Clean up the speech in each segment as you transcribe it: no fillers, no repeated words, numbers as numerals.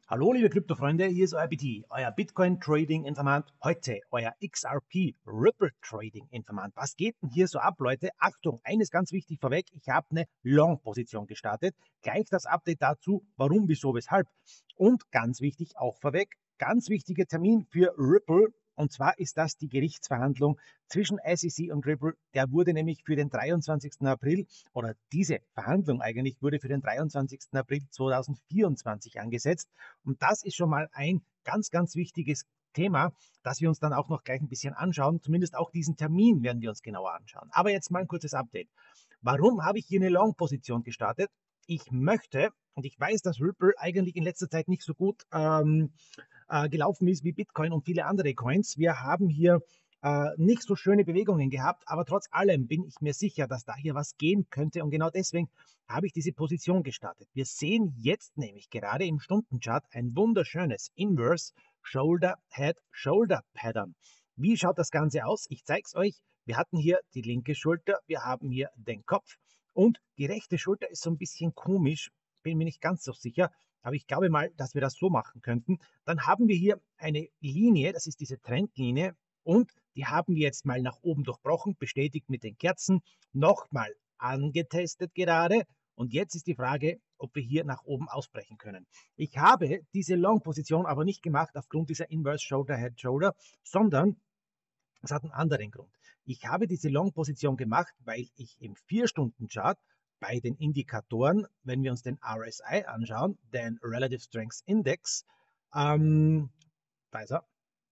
Hallo liebe Kryptofreunde, hier ist euer BT, euer Bitcoin Trading Informant. Heute euer XRP Ripple Trading Informant. Was geht denn hier so ab, Leute? Achtung, eines ganz wichtig vorweg, ich habe eine Long-Position gestartet. Gleich das Update dazu, warum, wieso, weshalb. Und ganz wichtig auch vorweg, ganz wichtiger Termin für Ripple. Und zwar ist das die Gerichtsverhandlung zwischen SEC und Ripple. Der wurde nämlich für den 23. April, oder diese Verhandlung eigentlich wurde für den 23. April 2024 angesetzt. Und das ist schon mal ein ganz, ganz wichtiges Thema, das wir uns dann auch noch gleich ein bisschen anschauen. Zumindest auch diesen Termin werden wir uns genauer anschauen. Aber jetzt mal ein kurzes Update. Warum habe ich hier eine Long-Position gestartet? Ich möchte, und ich weiß, dass Ripple eigentlich in letzter Zeit nicht so gut gelaufen ist wie Bitcoin und viele andere Coins. Wir haben hier nicht so schöne Bewegungen gehabt, aber trotz allem bin ich mir sicher, dass da hier was gehen könnte und genau deswegen habe ich diese Position gestartet. Wir sehen jetzt nämlich gerade im Stundenchart ein wunderschönes Inverse Shoulder Head Shoulder Pattern. Wie schaut das Ganze aus? Ich zeige es euch. Wir hatten hier die linke Schulter, wir haben hier den Kopf und die rechte Schulter ist so ein bisschen komisch, bin mir nicht ganz so sicher, aber ich glaube mal, dass wir das so machen könnten. Dann haben wir hier eine Linie, das ist diese Trendlinie und die haben wir jetzt mal nach oben durchbrochen, bestätigt mit den Kerzen, nochmal angetestet gerade und jetzt ist die Frage, ob wir hier nach oben ausbrechen können. Ich habe diese Long-Position aber nicht gemacht aufgrund dieser Inverse Shoulder Head Shoulder, sondern es hat einen anderen Grund. Ich habe diese Long-Position gemacht, weil ich im 4-Stunden-Chart bei den Indikatoren, wenn wir uns den RSI anschauen, den Relative Strength Index, da ist er,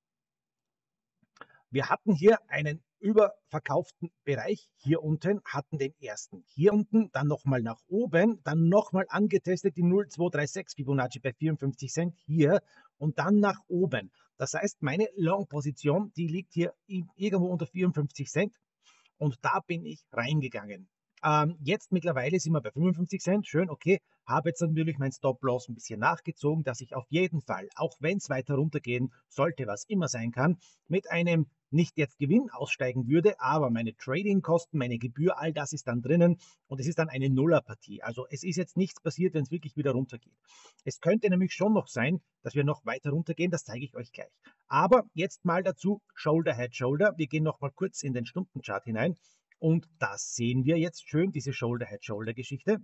wir hatten hier einen überverkauften Bereich hier unten, hatten den ersten hier unten, dann nochmal nach oben, dann nochmal angetestet die 0,236 Fibonacci bei 54 Cent hier und dann nach oben. Das heißt, meine Long-Position, die liegt hier irgendwo unter 54 Cent und da bin ich reingegangen. Jetzt mittlerweile sind wir bei 55 Cent, schön, okay, habe jetzt natürlich mein Stop-Loss ein bisschen nachgezogen, dass ich auf jeden Fall, auch wenn es weiter runtergehen sollte, was immer sein kann, mit einem nicht jetzt Gewinn aussteigen würde, aber meine Trading-Kosten, meine Gebühr, all das ist dann drinnen und es ist dann eine Nuller-Partie. Also es ist jetzt nichts passiert, wenn es wirklich wieder runtergeht. Es könnte nämlich schon noch sein, dass wir noch weiter runtergehen, das zeige ich euch gleich. Aber jetzt mal dazu Shoulder, Head, Shoulder. Wir gehen noch mal kurz in den Stundenchart hinein und das sehen wir jetzt schön, diese Shoulder, Head, Shoulder Geschichte.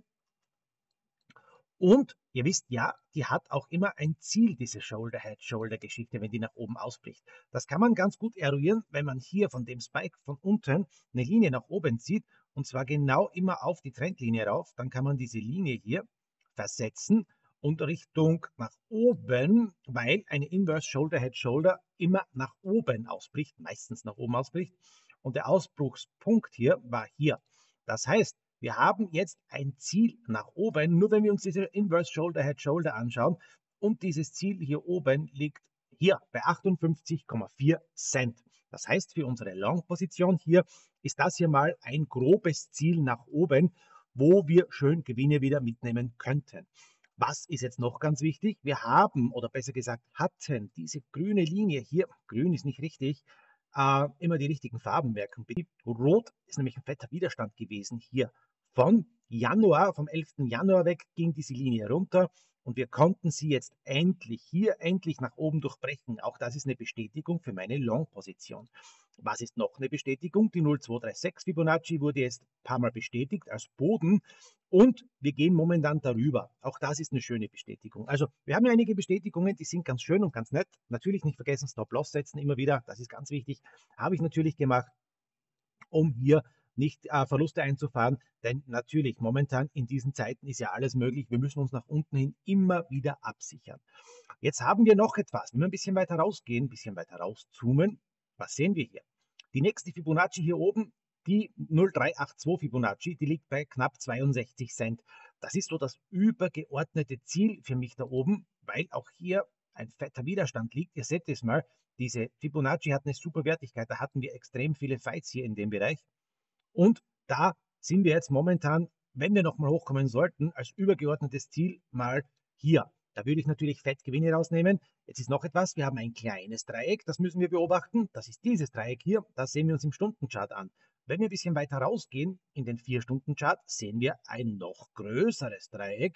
Und ihr wisst ja, die hat auch immer ein Ziel, diese Shoulder-Head-Shoulder-Geschichte, wenn die nach oben ausbricht. Das kann man ganz gut eruieren, wenn man hier von dem Spike von unten eine Linie nach oben zieht und zwar genau immer auf die Trendlinie rauf. Dann kann man diese Linie hier versetzen und Richtung nach oben, weil eine Inverse Shoulder-Head-Shoulder immer nach oben ausbricht, meistens nach oben ausbricht. Und der Ausbruchspunkt hier war hier. Das heißt, wir haben jetzt ein Ziel nach oben, nur wenn wir uns diese Inverse Shoulder Head Shoulder anschauen und dieses Ziel hier oben liegt hier bei 58,4 Cent. Das heißt, für unsere Long-Position hier ist das hier mal ein grobes Ziel nach oben, wo wir schön Gewinne wieder mitnehmen könnten. Was ist jetzt noch ganz wichtig? Wir haben, oder besser gesagt hatten, diese grüne Linie hier, grün ist nicht richtig, immer die richtigen Farben merken. Rot ist nämlich ein fetter Widerstand gewesen hier. Von Januar, vom 11. Januar weg ging diese Linie runter und wir konnten sie jetzt endlich nach oben durchbrechen. Auch das ist eine Bestätigung für meine Long-Position. Was ist noch eine Bestätigung? Die 0,236 Fibonacci wurde jetzt ein paar Mal bestätigt als Boden und wir gehen momentan darüber. Auch das ist eine schöne Bestätigung. Also wir haben ja einige Bestätigungen, die sind ganz schön und ganz nett. Natürlich nicht vergessen, Stop-Loss setzen immer wieder, das ist ganz wichtig. Habe ich natürlich gemacht, um hier nicht Verluste einzufahren, denn natürlich momentan in diesen Zeiten ist ja alles möglich. Wir müssen uns nach unten hin immer wieder absichern. Jetzt haben wir noch etwas. Wenn wir ein bisschen weiter rausgehen, ein bisschen weiter rauszoomen, was sehen wir hier? Die nächste Fibonacci hier oben, die 0382 Fibonacci, die liegt bei knapp 62 Cent. Das ist so das übergeordnete Ziel für mich da oben, weil auch hier ein fetter Widerstand liegt. Ihr seht es mal, diese Fibonacci hat eine super Wertigkeit. Da hatten wir extrem viele Fights hier in dem Bereich. Und da sind wir jetzt momentan, wenn wir nochmal hochkommen sollten, als übergeordnetes Ziel mal hier. Da würde ich natürlich Fettgewinne rausnehmen. Jetzt ist noch etwas, wir haben ein kleines Dreieck, das müssen wir beobachten. Das ist dieses Dreieck hier, das sehen wir uns im Stundenchart an. Wenn wir ein bisschen weiter rausgehen in den 4-Stunden-Chart, sehen wir ein noch größeres Dreieck.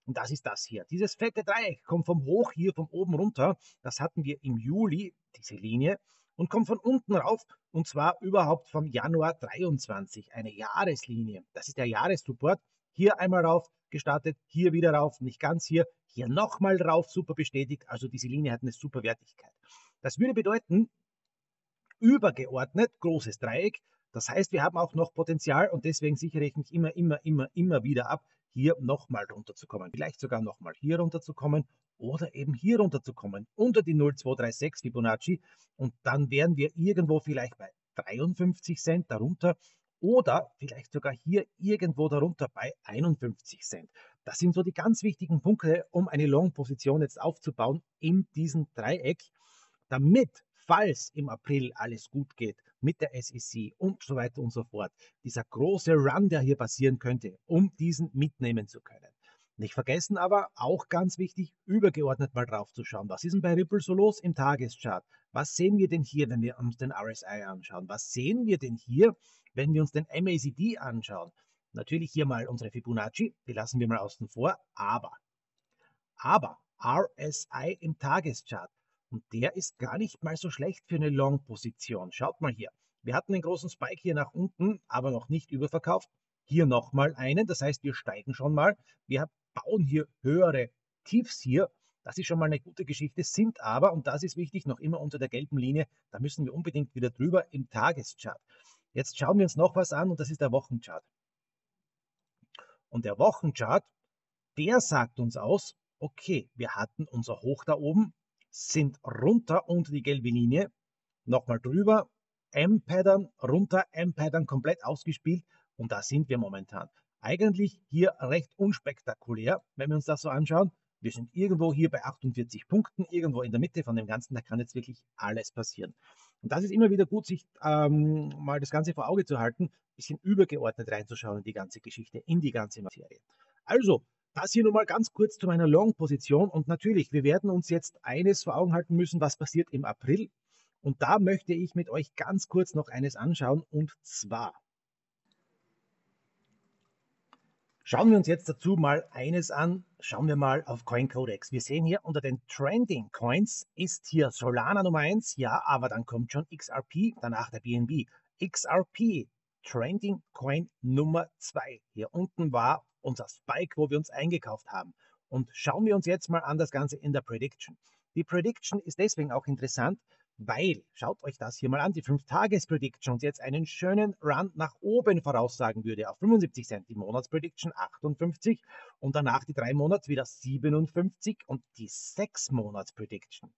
Und das ist das hier. Dieses fette Dreieck kommt vom Hoch hier, von oben runter. Das hatten wir im Juli, diese Linie, und kommt von unten rauf. Und zwar überhaupt vom Januar 23, eine Jahreslinie. Das ist der Jahressupport. Hier einmal rauf gestartet, hier wieder rauf, nicht ganz hier nochmal rauf, super bestätigt. Also diese Linie hat eine super Wertigkeit. Das würde bedeuten, übergeordnet großes Dreieck. Das heißt, wir haben auch noch Potenzial und deswegen sichere ich mich immer wieder ab, hier nochmal runterzukommen. Vielleicht sogar nochmal hier runterzukommen oder eben hier runterzukommen, unter die 0,236 Fibonacci, und dann wären wir irgendwo vielleicht bei 53 Cent darunter oder vielleicht sogar hier irgendwo darunter bei 51 Cent. Das sind so die ganz wichtigen Punkte, um eine Long-Position jetzt aufzubauen in diesem Dreieck, damit, falls im April alles gut geht mit der SEC und so weiter und so fort, dieser große Run, der hier passieren könnte, um diesen mitnehmen zu können. Nicht vergessen aber, auch ganz wichtig, übergeordnet mal drauf zu schauen. Was ist denn bei Ripple so los im Tageschart? Was sehen wir denn hier, wenn wir uns den RSI anschauen? Was sehen wir denn hier, wenn wir uns den MACD anschauen? Natürlich hier mal unsere Fibonacci, die lassen wir mal außen vor, aber RSI im Tageschart. Und der ist gar nicht mal so schlecht für eine Long-Position. Schaut mal hier. Wir hatten einen großen Spike hier nach unten, aber noch nicht überverkauft. Hier nochmal einen, das heißt, wir steigen schon mal. Wir bauen hier höhere Tiefs hier. Das ist schon mal eine gute Geschichte, sind aber, und das ist wichtig, noch immer unter der gelben Linie. Da müssen wir unbedingt wieder drüber im Tageschart. Jetzt schauen wir uns noch was an und das ist der Wochenchart. Und der Wochenchart, der sagt uns aus, okay, wir hatten unser Hoch da oben, sind runter unter die gelbe Linie, nochmal drüber, M-Pattern, runter, M-Pattern komplett ausgespielt und da sind wir momentan. Eigentlich hier recht unspektakulär, wenn wir uns das so anschauen. Wir sind irgendwo hier bei 48 Punkten, irgendwo in der Mitte von dem Ganzen, da kann jetzt wirklich alles passieren. Und das ist immer wieder gut, sich mal das Ganze vor Auge zu halten, ein bisschen übergeordnet reinzuschauen in die ganze Geschichte, in die ganze Materie. Also, das hier nur mal ganz kurz zu meiner Long-Position und natürlich, wir werden uns jetzt eines vor Augen halten müssen, was passiert im April. Und da möchte ich mit euch ganz kurz noch eines anschauen und zwar schauen wir uns jetzt dazu mal eines an. Schauen wir mal auf CoinCodex. Wir sehen hier unter den Trending Coins ist hier Solana Nummer 1, ja, aber dann kommt schon XRP, danach der BNB. XRP, Trending Coin Nummer 2. Hier unten war unser Spike, wo wir uns eingekauft haben. Und schauen wir uns jetzt mal an das Ganze in der Prediction. Die Prediction ist deswegen auch interessant, weil, schaut euch das hier mal an, die 5-Tages-Prediction jetzt einen schönen Run nach oben voraussagen würde auf 75 Cent, die Monats-Prediction 58 und danach die 3 Monats wieder 57 und die 6-Monats-Prediction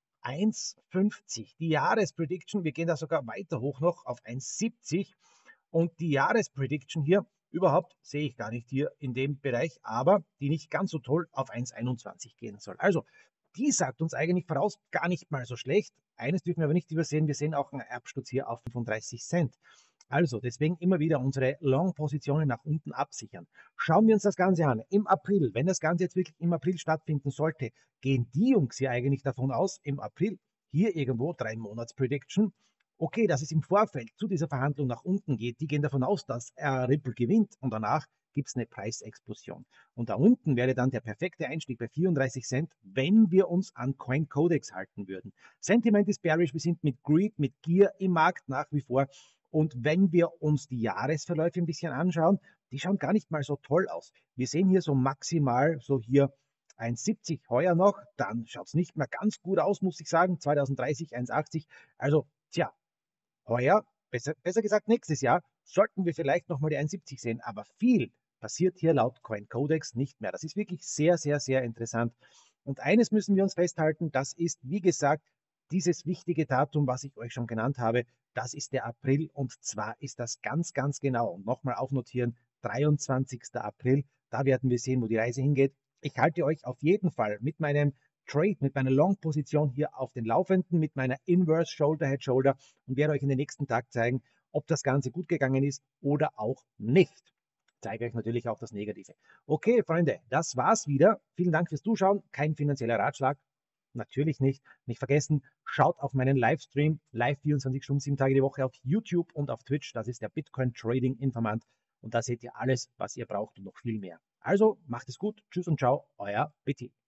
1,50. Die Jahres-Prediction, wir gehen da sogar weiter hoch noch auf 1,70 und die Jahres-Prediction hier überhaupt sehe ich gar nicht hier in dem Bereich, aber die nicht ganz so toll auf 1,21 gehen soll. Also die sagt uns eigentlich voraus, gar nicht mal so schlecht. Eines dürfen wir aber nicht übersehen, wir sehen auch einen Absturz hier auf 35 Cent. Also deswegen immer wieder unsere Long-Positionen nach unten absichern. Schauen wir uns das Ganze an. Im April, wenn das Ganze jetzt wirklich im April stattfinden sollte, gehen die Jungs hier eigentlich davon aus, im April hier irgendwo 3 Monats Prediction. Okay, dass es im Vorfeld zu dieser Verhandlung nach unten geht, die gehen davon aus, dass Ripple gewinnt und danach gibt es eine Preisexplosion. Und da unten wäre dann der perfekte Einstieg bei 34 Cent, wenn wir uns an CoinCodex halten würden. Sentiment ist bearish, wir sind mit Greed, mit Gier im Markt nach wie vor. Und wenn wir uns die Jahresverläufe ein bisschen anschauen, die schauen gar nicht mal so toll aus. Wir sehen hier so maximal, so hier 1,70 heuer noch, dann schaut es nicht mehr ganz gut aus, muss ich sagen, 2030 1,80. Also, tja, heuer, besser gesagt nächstes Jahr, sollten wir vielleicht nochmal die 1,70 sehen, aber viel passiert hier laut CoinCodex nicht mehr. Das ist wirklich sehr interessant. Und eines müssen wir uns festhalten, das ist, wie gesagt, dieses wichtige Datum, was ich euch schon genannt habe, das ist der April und zwar ist das ganz genau, und nochmal aufnotieren, 23. April, da werden wir sehen, wo die Reise hingeht. Ich halte euch auf jeden Fall mit meinem Trade, mit meiner Long-Position hier auf den Laufenden, mit meiner Inverse Shoulder, Head Shoulder und werde euch in den nächsten Tag zeigen, ob das Ganze gut gegangen ist oder auch nicht. Ich zeige euch natürlich auch das Negative. Okay, Freunde, das war's wieder. Vielen Dank fürs Zuschauen. Kein finanzieller Ratschlag. Natürlich nicht. Nicht vergessen, schaut auf meinen Livestream, live 24 Stunden, 7 Tage die Woche auf YouTube und auf Twitch. Das ist der Bitcoin Trading Informant. Und da seht ihr alles, was ihr braucht und noch viel mehr. Also macht es gut. Tschüss und ciao, euer Betty.